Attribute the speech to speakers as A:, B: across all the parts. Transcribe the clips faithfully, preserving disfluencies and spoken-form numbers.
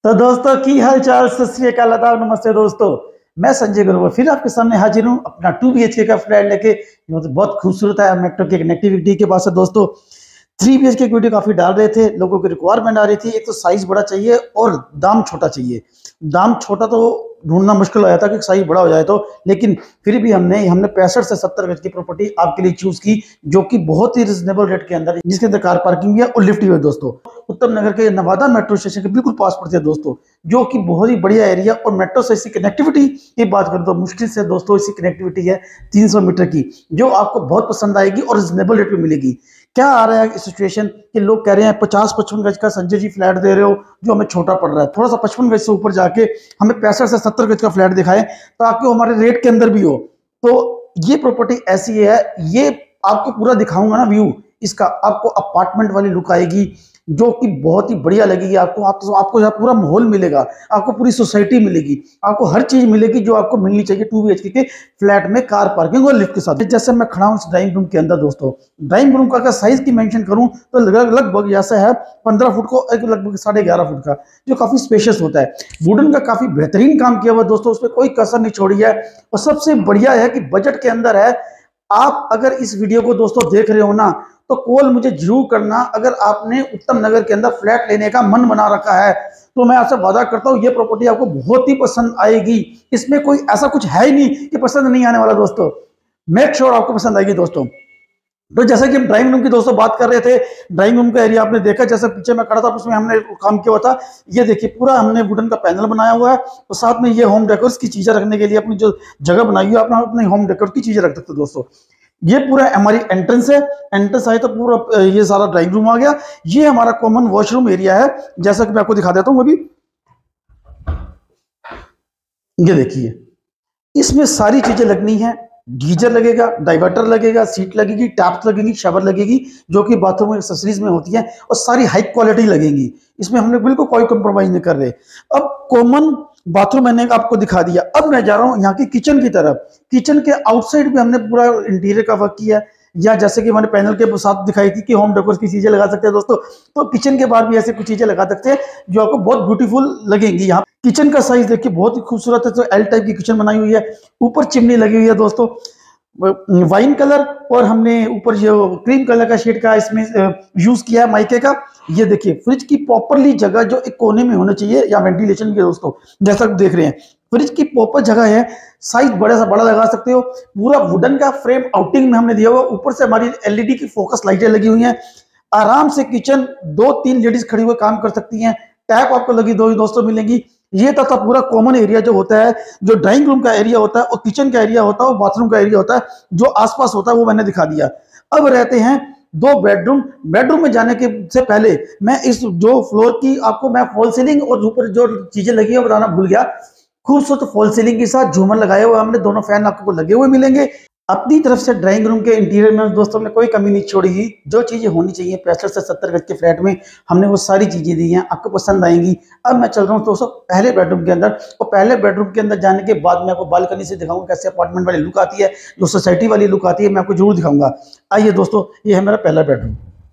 A: तो दोस्तों की हाल चाल, सत श्री अकाल, आदाब, नमस्ते दोस्तों। मैं संजय गुरुवर फिर आपके सामने हाजिर हूँ अपना टू बी एच के का फ्लैट लेके। जो तो बहुत खूबसूरत है, मेट्रो की कनेक्टिविटी के पास है दोस्तों। थ्री बी एच के की वीडियो काफी डाल रहे थे, लोगों की रिक्वायरमेंट आ रही थी। एक तो साइज बड़ा चाहिए और दाम छोटा चाहिए। दाम छोटा तो ढूंढना मुश्किल हो जाता कि साइज बड़ा हो जाए तो, लेकिन फिर भी हमने हमने पैंसठ से सत्तर गज की प्रॉपर्टी आपके लिए चूज की, जो कि बहुत ही रिजनेबल रेट के अंदर, जिसके अंदर कार पार्किंग भी है और लिफ्ट भी है दोस्तों। उत्तम नगर के नवादा मेट्रो स्टेशन के बिल्कुल पास पड़ते हैं दोस्तों, जो कि बहुत ही बढ़िया एरिया। और मेट्रो से इसकी कनेक्टिविटी की बात करें तो मुश्किल से दोस्तों इसकी कनेक्टिविटी है तीन सौ मीटर की, जो आपको बहुत पसंद आएगी और रिजनेबल रेट में मिलेगी। क्या आ रहा है सिचुएशन कि लोग कह रहे हैं पचास पचपन गज का संजय जी फ्लैट दे रहे हो, जो हमें छोटा पड़ रहा है। थोड़ा सा पचपन गज से ऊपर जाके हमें पैंसठ से सत्तर गज का फ्लैट दिखाए ताकि हमारे रेट के अंदर भी हो। तो ये प्रॉपर्टी ऐसी है, ये आपको पूरा दिखाऊंगा ना व्यू इसका, आपको अपार्टमेंट वाली लुक आएगी, जो कि बहुत ही बढ़िया लगेगी आपको। आप, आपको यहाँ पूरा माहौल मिलेगा, आपको पूरी सोसाइटी मिलेगी, आपको हर चीज मिलेगी जो आपको मिलनी चाहिए two B H K flat में, कार पार्किंग और लिफ्ट के साथ। जैसे मैं खड़ा हूँ ड्राइंग रूम के अंदर दोस्तों, ड्राइंग रूम का अगर साइज की मेंशन करूं तो लगभग जैसा है पंद्रह फुट को एक लगभग साढ़े ग्यारह फुट का, जो काफी स्पेशियस होता है। वुडन का काफी बेहतरीन काम किया हुआ दोस्तों, उसमें कोई कसर नहीं छोड़ी है। और सबसे बढ़िया है कि बजट के अंदर है। आप अगर इस वीडियो को दोस्तों देख रहे हो ना, तो कॉल मुझे जरूर करना। अगर आपने उत्तम नगर के अंदर फ्लैट लेने का मन बना रखा है तो मैं आपसे वादा करता हूं ये प्रॉपर्टी आपको बहुत ही पसंद आएगी। इसमें कोई ऐसा कुछ है ही नहीं कि पसंद नहीं आने वाला दोस्तों, मेक श्योर आपको पसंद आएगी दोस्तों। तो जैसे कि हम ड्राइंग रूम की दोस्तों बात कर रहे थे, ड्राइंग रूम का एरिया आपने देखा, जैसे पीछे मैं खड़ा था उसमें हमने काम किया हुआ था। ये देखिए पूरा हमने वुडन का पैनल बनाया हुआ है, और साथ में ये होम डेकोर्स की चीजें रखने के लिए अपनी जो जगह बनाई हुई है, अपना अपने होम डेकोर की चीजें रख सकते हो दोस्तों। ये पूरा हमारी एंट्रेंस है, एंट्रेंस आए तो पूरा ये सारा ड्राइंग रूम आ गया। ये हमारा कॉमन वॉशरूम एरिया है, जैसा कि मैं आपको दिखा देता हूं अभी। ये देखिए इसमें सारी चीजें लगनी है, गीजर लगेगा, डाइवर्टर लगेगा, सीट लगेगी, टैप्स लगेगी, शावर लगेगी, जो कि बाथरूम एक्सेसरीज में होती है, और सारी हाई क्वालिटी लगेंगी। इसमें हमने बिल्कुल कोई कंप्रोमाइज नहीं कर रहे। अब कॉमन बाथरूम मैंने आपको दिखा दिया, अब मैं जा रहा हूं यहाँ की किचन की तरफ। किचन के आउटसाइड भी हमने पूरा इंटीरियर का वर्क किया है, या जैसे कि मैंने पैनल के साथ दिखाई थी कि होम डेकोर की चीजें लगा सकते हैं दोस्तों, तो किचन के बाहर भी ऐसे कुछ चीजें लगा सकते हैं जो आपको बहुत ब्यूटीफुल लगेंगी। यहाँ किचन का साइज देखिए बहुत ही खूबसूरत है, तो एल टाइप की किचन बनाई हुई है। ऊपर चिमनी लगी हुई है दोस्तों, वाइन कलर, और हमने ऊपर जो क्रीम कलर का शेड का इसमें यूज किया है माइके का। ये देखिए फ्रिज की प्रॉपरली जगह जो एक कोने में होना चाहिए, या वेंटिलेशन की दोस्तों, जैसा आप देख रहे हैं फ्रिज की प्रॉपर जगह है। साइज बड़ा सा बड़ा लगा सकते हो। पूरा वुडन का फ्रेम आउटिंग में हमने दिया हुआ, ऊपर से हमारी एल ई डी की फोकस लाइटें लगी हुई हैं। आराम से किचन दो तीन लेडीज खड़ी हुए काम कर सकती हैं। टैप आपको लगी दो दोस्तों मिलेंगी। ये तथा पूरा कॉमन एरिया जो होता है, जो ड्राइंग रूम का एरिया होता है और किचन का एरिया होता है और बाथरूम का एरिया होता है, जो आसपास होता है वो मैंने दिखा दिया। अब रहते हैं दो बेडरूम। बेडरूम में जाने के से पहले मैं इस जो फ्लोर की आपको मैं फॉल सीलिंग और ऊपर जो चीजें लगी है बताना भूल गया। खूबसूरत फॉल सीलिंग के साथ झूमर लगाए हुए हमने, दोनों फैन आपको लगे हुए मिलेंगे। अपनी तरफ से ड्राइंग रूम के इंटीरियर में दोस्तों ने कोई कमी नहीं छोड़ी। जो चीजें होनी चाहिए पैंसठ से सत्तर गज के फ्लैट में, हमने वो सारी चीजें दी हैं, आपको पसंद आएंगी। अब मैं चल रहा हूँ दोस्तों पहले बेडरूम के अंदर, और पहले बेडरूम के अंदर जाने के बाद मैं आपको बालकनी से दिखाऊंगा कैसे अपार्टमेंट वाली लुक आती है, जो सोसाइटी वाली लुक आती है, मैं आपको जरूर दिखाऊंगा। आइए दोस्तों, ये है मेरा पहला बेडरूम।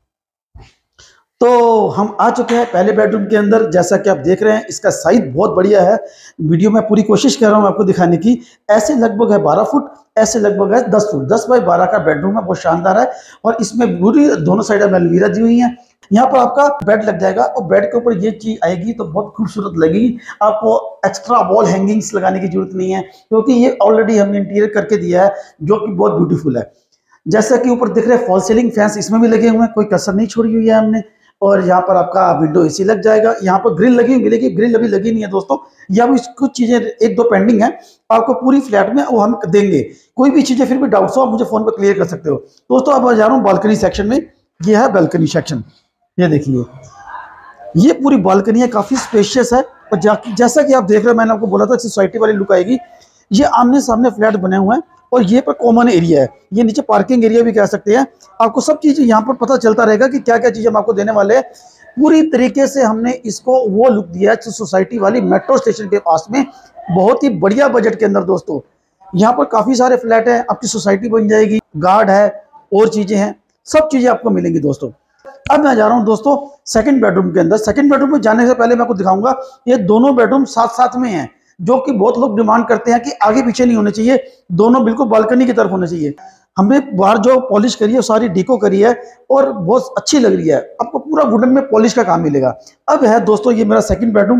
A: तो हम आ चुके हैं पहले बेडरूम के अंदर। जैसा कि आप देख रहे हैं इसका साइज बहुत बढ़िया है। वीडियो में पूरी कोशिश कर रहा हूं आपको दिखाने की। ऐसे लगभग है बारह फुट, ऐसे लगभग है दस फुट, दस बाई बारह का बेडरूम है, बहुत शानदार है। और इसमें पूरी दोनों साइड में अलमीरा दी हुई है। यहाँ पर आपका बेड लग जाएगा, और बेड के ऊपर ये चीज आएगी तो बहुत खूबसूरत लगेगी। आपको एक्स्ट्रा वॉल हैंगिंग्स लगाने की जरूरत नहीं है, क्योंकि ये ऑलरेडी हमने इंटीरियर करके दिया है, जो कि बहुत ब्यूटीफुल है। जैसा कि ऊपर दिख रहे हैं फॉल सीलिंग फैंस इसमें भी लगे हुए हैं, कोई कसर नहीं छोड़ी हुई है हमने। और यहाँ पर आपका विंडो एसी लग जाएगा। यहाँ पर ग्रिल लगी मिलेगी, ग्रिल अभी लगी नहीं है दोस्तों, या भी कुछ चीजें एक दो पेंडिंग है, आपको पूरी फ्लैट में वो हम देंगे। कोई भी चीजें फिर भी डाउट्स हो आप मुझे फोन पर क्लियर कर सकते हो दोस्तों। अब जा रहा हूँ बालकनी सेक्शन में। ये है बालकनी सेक्शन, ये देखिए ये पूरी बालकनी है, काफी स्पेशियस है। और जैसा कि आप देख रहे हो, मैंने आपको बोला था सोसाइटी वाली लुक आएगी। ये आमने सामने फ्लैट बने हुए हैं, और ये पर कॉमन एरिया है, ये नीचे पार्किंग एरिया भी कह सकते हैं। आपको सब चीज़ यहाँ पर पता चलता रहेगा कि क्या क्या चीज़ हम आपको देने वाले हैं। पूरी तरीके से हमने इसको वो लुक दिया है सोसाइटी वाली मेट्रो स्टेशन के पास में, बहुत ही बढ़िया बजट के अंदर दोस्तों। यहाँ पर काफ़ी सारे फ्लैट हैं, आपकी सोसाइटी बन जाएगी, गार्ड है और चीज़ें हैं, सब चीज़ें आपको मिलेंगी दोस्तों। अब मैं जा रहा हूँ दोस्तों सेकंड बेडरूम के अंदर। सेकंड बेडरूम में जाने से पहले मैं आपको दिखाऊंगा ये दोनों बेडरूम साथ साथ में हैं, जो कि बहुत लोग डिमांड करते हैं कि आगे पीछे नहीं होने चाहिए, दोनों बिल्कुल बालकनी की तरफ होने चाहिए। हमने बाहर जो पॉलिश करी है सारी डीको करी है और बहुत अच्छी लग रही है, आपको पूरा वुडन में पॉलिश का काम मिलेगा। अब है दोस्तों ये मेरा सेकंड बेडरूम,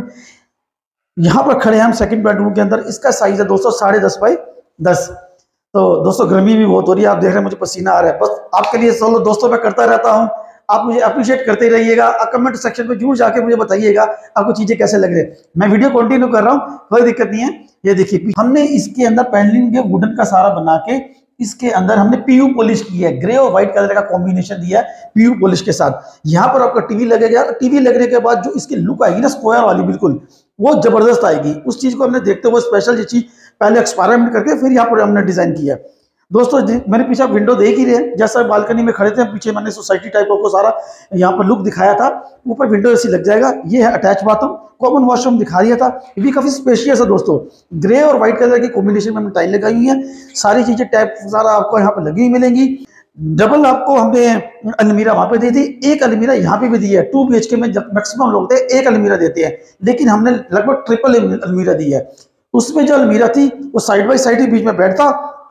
A: यहाँ पर खड़े हैं हम सेकंड बेडरूम के अंदर। इसका साइज है दोस्तों साढ़े दस बाई दस। तो दोस्तों गर्मी भी बहुत हो रही है, आप देख रहे हैं मुझे पसीना आ रहा है। बस आपके लिए सोलो दोस्तों मैं करता रहता हूँ, आप मुझे अप्रिशिएट करते रहिएगा। कमेंट सेक्शन में जरूर जाके मुझे बताइएगा आपको चीजें कैसे लग रही है। मैं वीडियो कंटिन्यू कर रहा हूँ, कोई दिक्कत नहीं है। ये देखिए हमने इसके अंदर पैनलिंग के वुडन का सारा बना के इसके अंदर हमने पीयू पॉलिश की है, ग्रे और व्हाइट कलर का कॉम्बिनेशन दिया है पीयू पॉलिश के साथ। यहाँ पर आपका टीवी लगेगा, टीवी लगने के बाद जो इसकी लुक आएगी ना स्क्वायर वाली बिल्कुल वो जबरदस्त आएगी। उस चीज को हमने देखते हुए स्पेशल ये चीज पहले एक्सपेरिमेंट करके फिर यहाँ पर हमने डिजाइन किया। दोस्तों मेरे पीछे आप विंडो देख ही रहे हैं, जैसा बालकनी में खड़े थे पीछे मैंने सोसाइटी टाइप को सारा यहाँ पर लुक दिखाया था, ऊपर विंडो ऐसी लग जाएगा। ये है अटैच बाथरूम, कॉमन वॉशरूम दिखा दिया था, ये भी काफी स्पेशियस है दोस्तों। ग्रे और व्हाइट कलर की कॉम्बिनेशन में हमने टाइल लगाई हुई है, सारी चीजें टैप सारा आपको यहाँ पर लगी हुई मिलेंगी। डबल आपको हमने अलमीरा वहां पे दी थी, एक अलमीरा यहाँ पे भी दी है। टू बी एच के में मैक्सिमम लोग थे एक अलमीरा देते हैं, लेकिन हमने लगभग ट्रिपल अलमीरा दी है। उसमें जो अलमीरा थी वो साइड बाई साइड ही बीच में बैठता,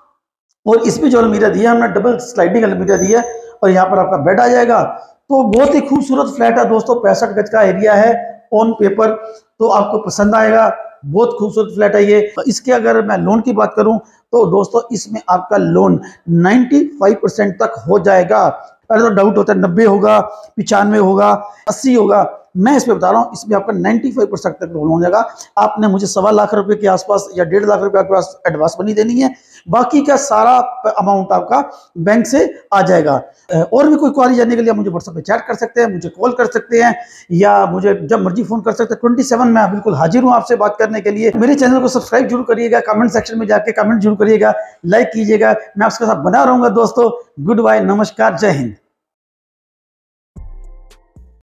A: और इसमें जो अलमीरा दिया हमने डबल स्लाइडिंग अलमीरा दी है, और यहाँ पर आपका बेड आ जाएगा। तो बहुत ही खूबसूरत फ्लैट है दोस्तों, पैंसठ गज का एरिया है ऑन पेपर, तो आपको पसंद आएगा। बहुत खूबसूरत फ्लैट है ये। इसके अगर मैं लोन की बात करूं तो दोस्तों इसमें आपका लोन पचानवे परसेंट तक हो जाएगा। पहले तो डाउट होता है नब्बे होगा, पिचानवे होगा, अस्सी होगा, मैं इस पे बता रहा हूँ इसमें आपका पचानवे परसेंट तक लोन हो जाएगा। आपने मुझे सवा लाख रुपए के आसपास या डेढ़ लाख रुपए आपके पास एडवांस बनी देनी है, बाकी का सारा अमाउंट आपका बैंक से आ जाएगा। और भी कोई क्वारी जानने के लिए मुझे व्हाट्सएप पे चैट कर सकते हैं, मुझे कॉल कर सकते हैं, या मुझे जब मर्जी फोन कर सकते हैं। ट्वेंटी सेवन में बिल्कुल हाजिर हूँ आपसे बात करने के लिए। मेरे चैनल को सब्सक्राइब जरूर करिएगा, कमेंट सेक्शन में जाके कमेंट जरूर करिएगा, लाइक कीजिएगा। मैं आपके साथ बना रहूंगा दोस्तों। गुड बाय, नमस्कार, जय हिंद।